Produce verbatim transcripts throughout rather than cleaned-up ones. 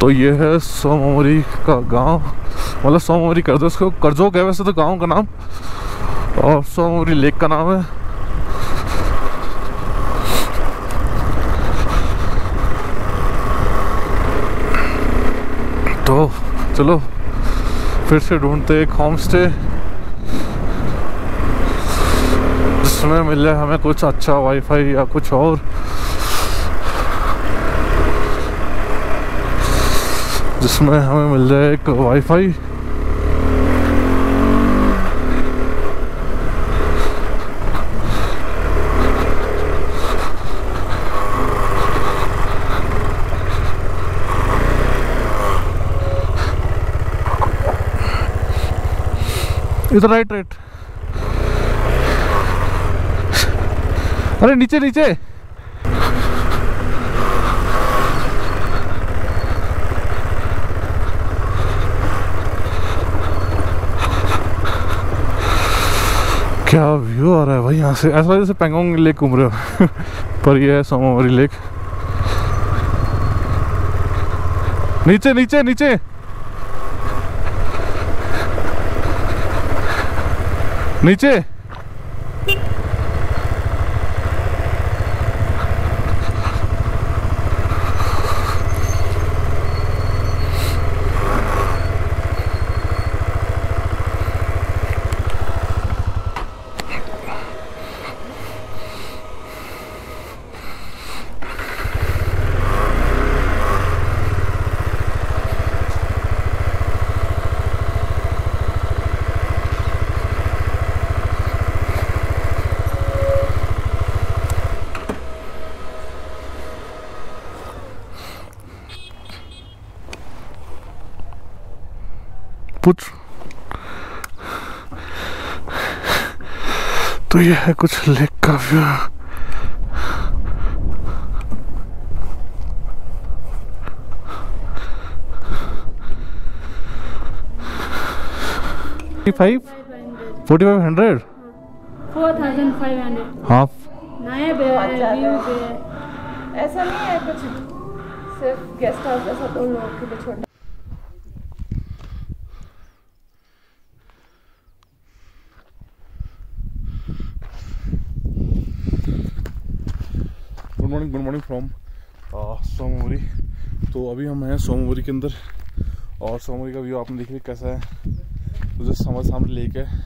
तो ये है सोमवरी का गांव, मतलब सोमवरी कर दो इसको, करजोक है वैसे तो गांव का नाम, और सोमवरी लेक का नाम है। तो चलो फिर से ढूंढते एक होम स्टे जिसमें मिल जाए हमें कुछ अच्छा वाईफाई या कुछ और, जिसमें हमें मिल जाए एक वाईफाई। इधर राइट राइट, अरे नीचे नीचे। क्या व्यू आ रहा है भाई यहाँ से, ऐसा जैसे पेंगोंग लेक घूम रहे हो पर ये है सोमवरी लेक। नीचे नीचे नीचे नीचे। पूछ तो ये है कुछ लेक का view. Five forty five hundred four thousand five hundred half नए व्यू पे। ऐसा नहीं है कुछ, सिर्फ गेस्ट हाउस ऐसा दो लोग के लिए छोड़ना। Good morning good morning from सोमवरी। तो अभी हम हैं सोमवरी के अंदर, और सोमवरी का व्यू आपने देख लिया कैसा है। तो जस्ट हमारे सामने लेक है,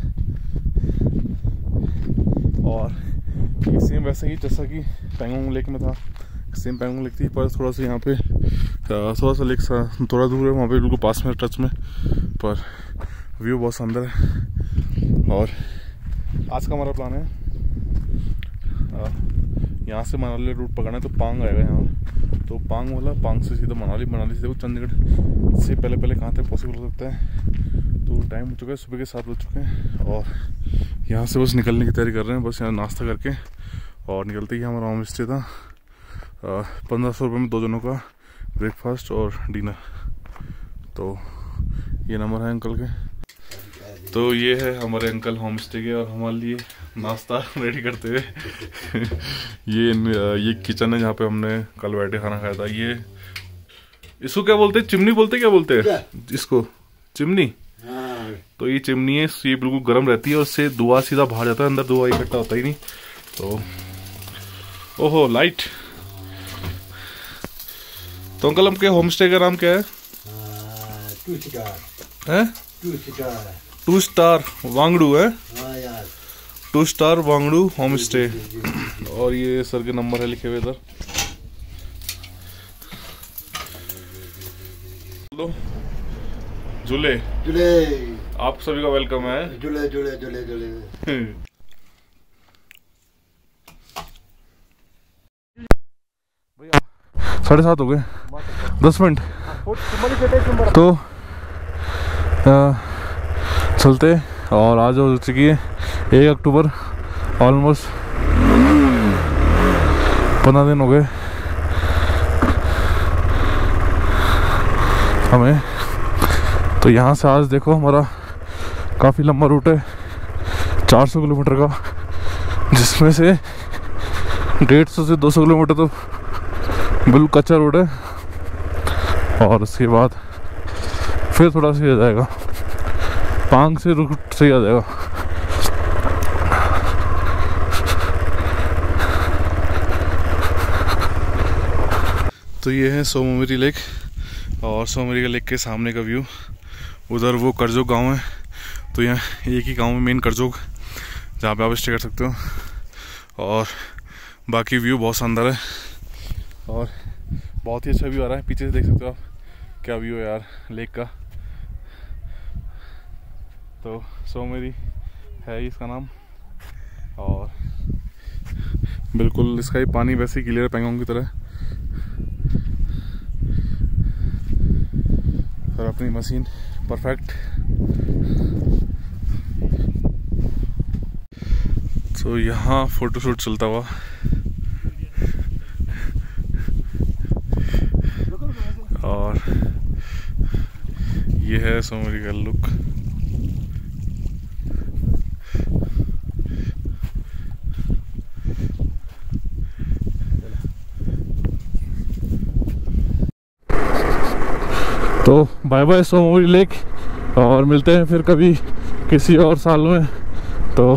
और ये सेम वैसे ही जैसा कि पेंगोंग लेक में था, सेम पेंगोंग लेक थी, पर थोड़ा सा यहाँ पे थोड़ा सा लेक सा थोड़ा दूर है, वहाँ पे बिल्कुल पास में टच में, पर व्यू बहुत शानदार है। और आज का हमारा प्लान है यहाँ से मनाली रूट पकड़ना है, तो पांग आएगा यहाँ, तो पांग वाला पांग से सीधा मनाली, मनाली से चंडीगढ़ से पहले पहले कहाँ तक पॉसिबल हो सकता है। तो टाइम हो चुका है, सुबह के सात बज चुके हैं, और यहाँ से बस निकलने की तैयारी कर रहे हैं, बस यहाँ नाश्ता करके और निकलते ही हमारा होम स्टे था। पंद्रह सौ रुपये में दो जनों का ब्रेकफास्ट और डिनर। तो ये नंबर है अंकल के। तो ये है हमारे अंकल होम स्टे के, और हमारे लिए नाश्ता रेडी करते हुए ये ये किचन है जहाँ पे हमने कल बैठे खाना खाया था। ये इसको क्या बोलते हैं, चिमनी बोलते क्या बोलते हैं इसको, चिमनी। तो ये चिमनी है, ये बिल्कुल गर्म रहती है, और इससे धुआं सीधा बाहर जाता है, अंदर धुआं इकट्ठा होता ही नहीं। तो ओहो लाइट। तो अंकल हमके होम स्टे का नाम क्या है? टू स्टार है, two star two star Wangdu है, हाँ यार, two star Wangdu homestay. और ये सर के नंबर है लिखे हुए इधर। जुले जुले आप सभी का वेलकम है। जुले जुले जुले जुले साढ़े सात हो गए, दस मिनट तो आ, चलते। और आज हो चुकी है एक अक्टूबर, ऑलमोस्ट पंद्रह दिन हो गए हमें। तो यहाँ से आज देखो हमारा काफ़ी लंबा रूट है, चार सौ किलोमीटर का, जिसमें से डेढ़ सौ से दो सौ किलोमीटर तो बिल्कुल कच्चा रोड है, और उसके बाद फिर थोड़ा सही आ जाएगा, पांग से रूट सही आ जाएगा। तो ये है सोमोमेरी लेक, और सोमोमेरी लेक के सामने का व्यू। उधर वो करजोग गांव है, तो यहाँ एक ही गांव में मेन करजोग, जहाँ पे आप स्टे कर सकते हो। और बाकी व्यू बहुत शानदार है और बहुत ही अच्छा व्यू आ रहा है। पीछे से देख सकते हो आप क्या व्यू है यार लेक का। तो सोमोमेरी है इसका नाम, और बिल्कुल इसका ही पानी वैसे ही क्लियर है पैंगोंग की तरह। और अपनी मशीन परफेक्ट। तो यहाँ फोटोशूट चलता हुआ, और ये है सोमोमेरी का लुक। तो बाय बाय सोमोमेरी लेक, और मिलते हैं फिर कभी किसी और साल में। तो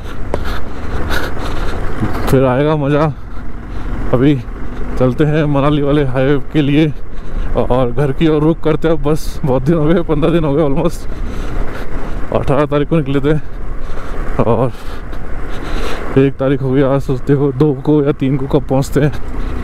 फिर आएगा मज़ा। अभी चलते हैं मनाली वाले हाईवे के लिए, और घर की ओर रुक करते हैं। बस बहुत दिन हो गए, पंद्रह दिन हो गए ऑलमोस्ट। अठारह तारीख को निकले थे और एक तारीख हो गई आज। सोचते हो दो को या तीन को कब पहुंचते हैं।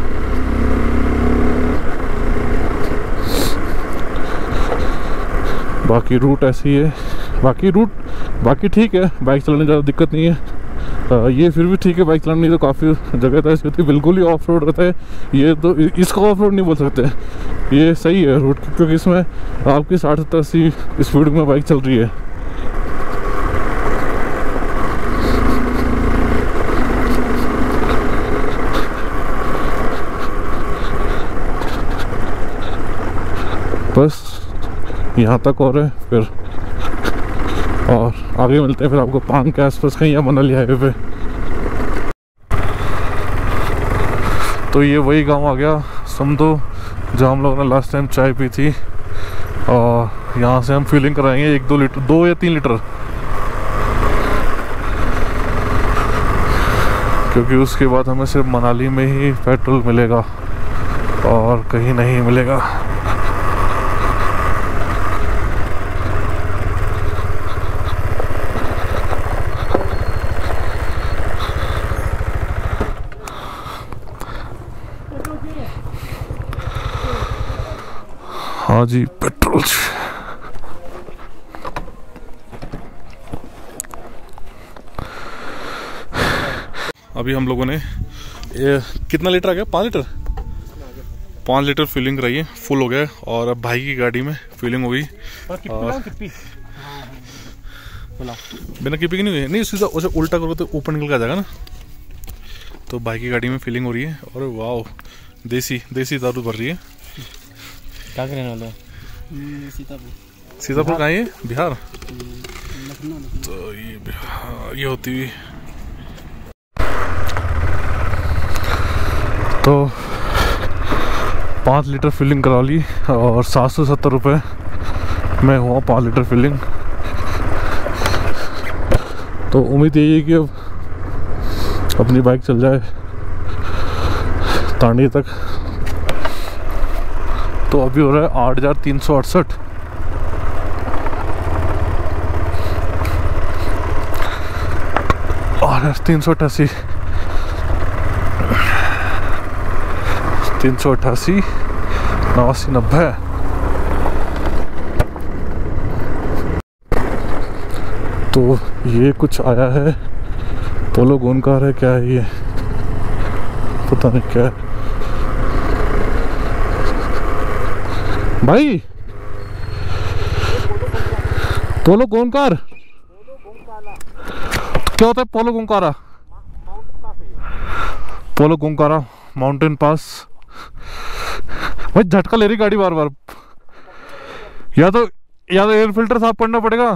बाकी रूट ऐसी है, बाकी रूट बाकी ठीक है, बाइक चलाने ज़्यादा दिक्कत नहीं है। आ, ये फिर भी ठीक है, बाइक चलाने तो काफ़ी जगह तो ऐसी होती है बिल्कुल ही ऑफ रोड रहता है। ये तो इसको ऑफ रोड नहीं बोल सकते, ये सही है रूट, क्योंकि इसमें आपकी साठ सत्तर अस्सी स्पीड में बाइक चल रही है। बस यहाँ तक और है, फिर और आगे मिलते हैं फिर आपको पांग के आसपास कहीं या मनाली हाईवे पे। तो ये वही गांव आ गया समझो जहाँ हम लोगों ने लास्ट टाइम चाय पी थी। और यहाँ से हम फिलिंग कराएंगे एक दो लीटर, दो या तीन लीटर, क्योंकि उसके बाद हमें सिर्फ मनाली में ही पेट्रोल मिलेगा और कहीं नहीं मिलेगा। हाँ जी पेट्रोल। अभी हम लोगों ने ये कितना लीटर आ गया, पाँच लीटर पाँच लीटर फिलिंग कराई है, फुल हो गया। और अब भाई की गाड़ी में फिलिंग हो गई। और बिना किपी की नहीं हुई, नहीं सीधा उसे उल्टा करोगे तो ऊपर निकल के आ जाएगा ना। तो भाई की गाड़ी में फिलिंग हो रही है। और वाह देसी देसी दारू भर रही है। क्या करने वाला है? सीतापुर। सीतापुर कहाँ है? बिहार। तो ये बिहार ये होती हुई। तो पाँच लीटर फिलिंग करा ली और सात सौ सत्तर रुपये में हुआ पाँच लीटर फिलिंग। तो उम्मीद यही है कि अब अपनी बाइक चल जाए तांडी तक। तो अभी हो रहा है आठ हज़ार तीन सौ अड़सठ। और तीन सौ अट्ठासी तीन सौ अट्ठासी नवासी नब्बे। तो ये कुछ आया है, पोलो गोन कार है, क्या है ये पता नहीं क्या है। भाई पोलो गोंकार क्या होता है? पोलो गोंकारा पोलो गोंकारा माउंटेन पास। भाई झटका ले रही गाड़ी बार बार, या तो या तो एयर फिल्टर साफ करना पड़ेगा।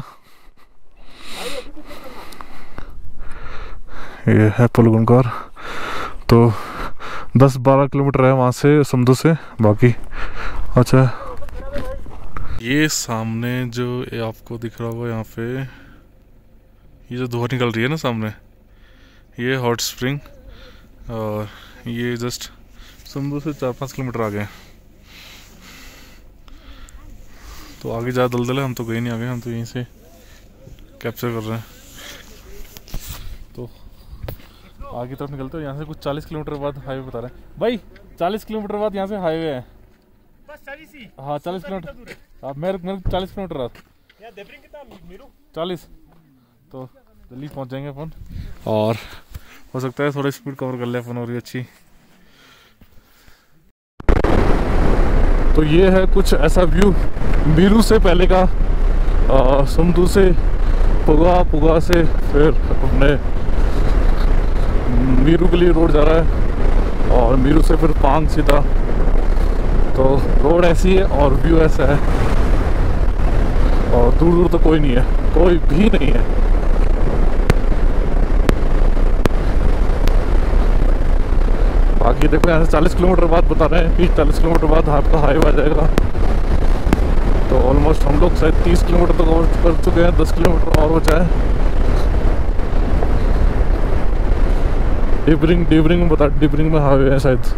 ये है पोलो गोंकार। तो दस बारह किलोमीटर है वहाँ से समझो से। बाकी अच्छा ये सामने जो ये आपको दिख रहा होगा यहाँ पे, ये जो धुआं निकल रही है ना सामने, ये हॉट स्प्रिंग। और ये जस्ट समझो से चार पाँच किलोमीटर आगे। तो आगे ज़्यादा दलदल है, हम तो गए नहीं आगे, हम तो यहीं से कैप्चर कर रहे हैं। तो आगे तरफ निकलते हो, यहाँ से कुछ चालीस किलोमीटर बाद हाईवे बता रहे हैं भाई। चालीस किलोमीटर बाद यहाँ से हाईवे है। हाँ चालीस किलोमीटर, आप मेरे मेरे चालीस किलोमीटर चालीस, तो जल्दी पहुँच जाएंगे अपन। और हो सकता है थोड़ी स्पीड कवर कर ले अपन और भी अच्छी। तो ये है कुछ ऐसा व्यू मीरू से पहले का, समदू से पुगा, पुगा से फिर अपने मीरू के लिए रोड जा रहा है, और मीरू से फिर पांग सीधा। तो रोड ऐसी है और व्यू ऐसा है, और दूर दूर तो कोई नहीं है, कोई भी नहीं है। बाकी देखो यहाँ से चालीस किलोमीटर बाद बता रहे हैं कि चालीस किलोमीटर बाद आपका हाईवे आ जाएगा। तो ऑलमोस्ट हम लोग शायद तीस किलोमीटर तक तो कर चुके हैं, दस किलोमीटर और बचा है। डिबरिंग डिबरिंग में बता डिबरिंग में हाईवे है शायद।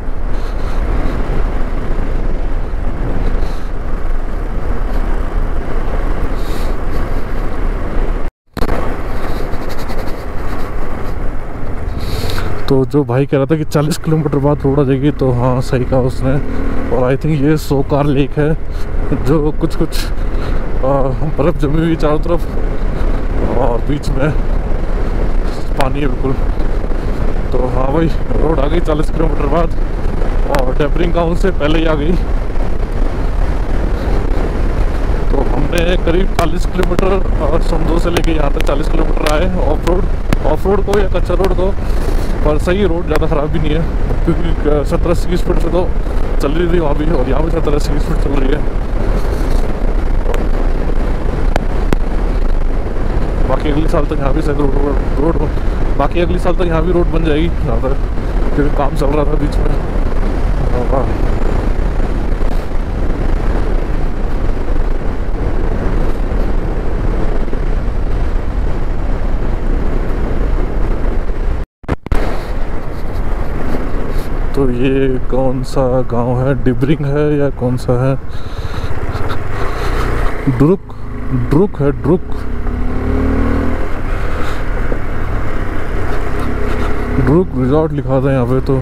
तो जो भाई कह रहा था कि चालीस किलोमीटर बाद रोड आ जाएगी, तो हाँ सही कहा उसने। और आई थिंक ये सोकार लेक है, जो कुछ कुछ बर्फ जमी हुई चारों तरफ, और बीच में पानी है बिल्कुल। तो हाँ भाई रोड आ गई चालीस किलोमीटर बाद, और डेबरिंग गाँव से पहले ही आ गई। तो हमने करीब चालीस किलोमीटर समदो से लेके यहाँ तक चालीस किलोमीटर आए ऑफ रोड, ऑफ रोड को या कच्चा रोड को। पर सही रोड, ज़्यादा ख़राब भी नहीं है, क्योंकि सत्तर अस्सी की स्पीड से तो चल रही थी वहाँ भी, और यहाँ भी सत्तर अस्सी की स्पीड चल रही है। बाकी अगले साल तक यहाँ भी शायद रोड रोड बाकी अगले साल तक यहाँ भी रोड बन जाएगी जहाँ तक, क्योंकि काम चल रहा था बीच में। तो ये कौन सा गांव है, डिबरिंग है या कौन सा है? ड्रुक ड्रुक है, ड्रुक ड्रुक रिजॉर्ट लिखा था यहाँ पे। तो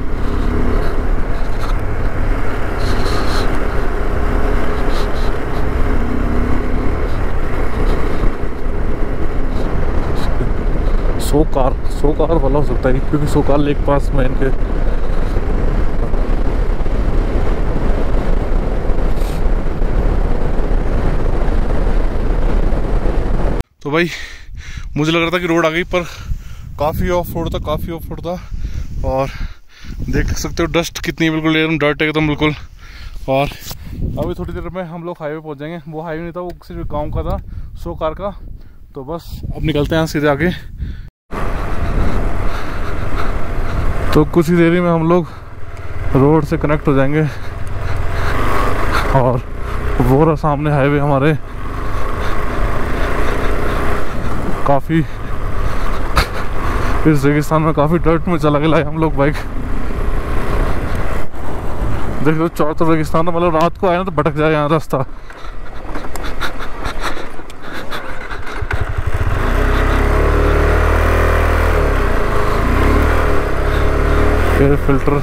सोकार सोकार वाला हो सकता है, क्योंकि सोकार लेक पास में इनके। तो भाई मुझे लग रहा था कि रोड आ गई, पर काफ़ी ऑफ रोड था, काफ़ी ऑफ रोड था। और देख सकते हो डस्ट कितनी, बिल्कुल एकदम डर्ट है एकदम बिल्कुल। और अभी थोड़ी देर में हम लोग हाईवे पहुंच जाएंगे। वो हाईवे नहीं था, वो सिर्फ गांव का था, सोकार का। तो बस अब निकलते हैं सीधे आगे। तो कुछ ही देरी में हम लोग रोड से कनेक्ट हो जाएंगे, और वो रहा सामने हाईवे हमारे। काफ़ी इस रेगिस्तान में काफ़ी डर्ट में चला गया हम लोग बाइक। देख लो चारों तरफ रेगिस्तान, तो मतलब रात को आए ना तो भटक जाए यहाँ रास्ता। एयर फिल्टर,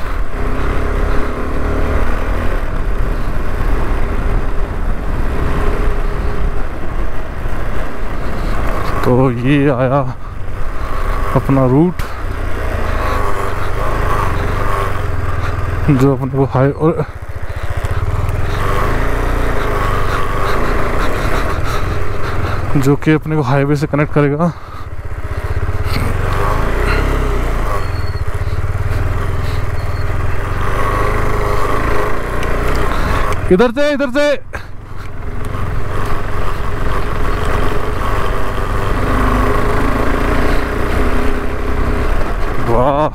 तो ये आया अपना रूट, जो अपने को हाई और जो कि अपने को हाईवे से कनेक्ट करेगा। इधर से इधर से वाह,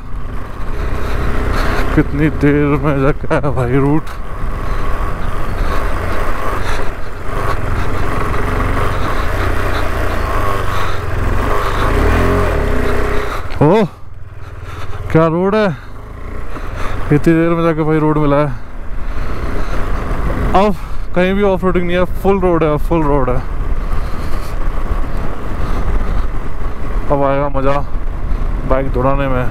कितनी देर में जाके आया भाई रूट। ओ क्या रोड है, इतनी देर में जाके भाई रोड मिला है। अब कहीं भी ऑफ रोडिंग नहीं है, फुल रोड है, फुल रोड है। अब आएगा मजा बाइक दौड़ाने में।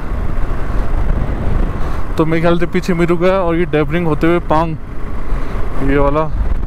तो मेरे ख्याल से पीछे मिरू गया और ये डेबरिंग होते हुए पांग, ये वाला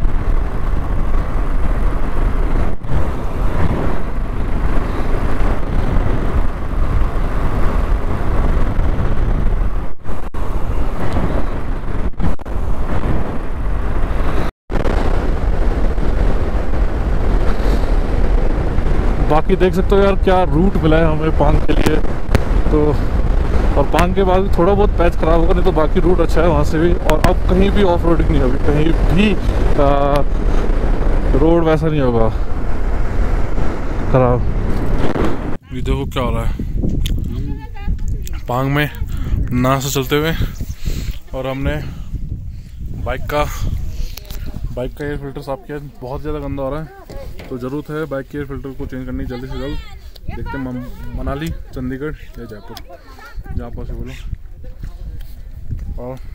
बाकी देख सकते हो यार क्या रूट मिला है हमें पांग के लिए। तो और पांग के बाद थोड़ा बहुत पैच खराब होगा, नहीं तो बाकी रूट अच्छा है वहाँ से भी। और अब कहीं भी ऑफ रोडिंग नहीं होगी, कहीं भी आ, रोड वैसा नहीं होगा खराब। ये देखो क्या हो रहा है पांग में ना से चलते हुए। और हमने बाइक का बाइक का एयर फिल्टर साफ किया, बहुत ज़्यादा गंदा हो रहा है। तो ज़रूरत है बाइक के एयर फिल्टर को चेंज करनी जल्दी से जल्द। देखते हैं मनाली, चंडीगढ़ या जयपुर, जहाँ पॉसिबल हो। और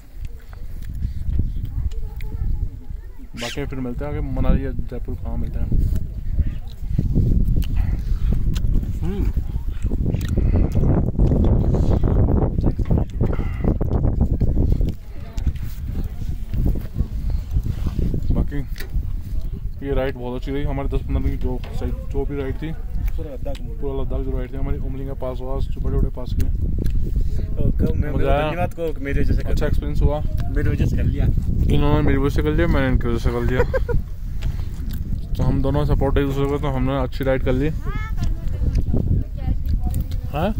बाकी फिर मिलते हैं आगे, मनाली या जयपुर कहाँ मिलते हैं। बाकी ये राइड बहुत अच्छी रही हमारे दस पंद्रह की, जो जो भी राइड थी पूरा लद्दाख पूरा लद्दाख जो राइड थी हमारी, उमली का पास हुआ, बड़े बड़े पास किए, मजा आया, मेरे वजह से अच्छा एक्सपीरियंस हुआ। मेरी वजह से कर लिया, इन्होंने मेरी वजह से कर लिया, मैंने इनकी वजह से कर लिया। तो हम दोनों सपोर्ट एक दूसरे को, तो हमने अच्छी राइड कर ली। हाँ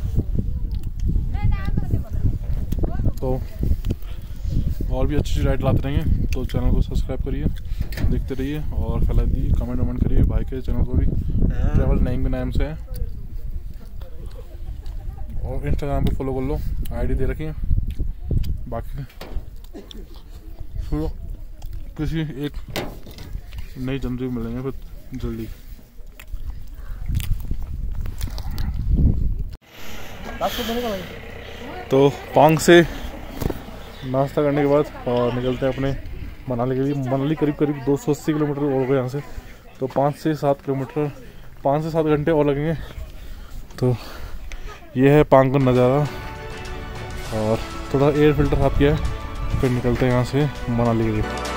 तो और भी अच्छी राइड लाते रहेंगे, तो चैनल को सब्सक्राइब करिए, देखते रहिए और फैला दीजिए, कमेंट वमेंट करिए। भाई के चैनल को भी ट्रैवल नाइन के नाम से है, और इंस्टाग्राम पे फॉलो कर लो, आईडी दे रखी है। बाकी फिर किसी एक नई जनवरी में मिलेंगे फिर जल्दी। तो पांग से नाश्ता करने के बाद और निकलते हैं अपने मनाली के लिए। मनाली करीब करीब दो सौ अस्सी किलोमीटर और गए यहाँ से, तो पाँच से सात किलोमीटर पाँच से सात घंटे और लगेंगे। तो ये है पांग का नज़ारा, और थोड़ा एयर फिल्टर साफ किया है, फिर निकलते हैं यहाँ से मनाली के लिए।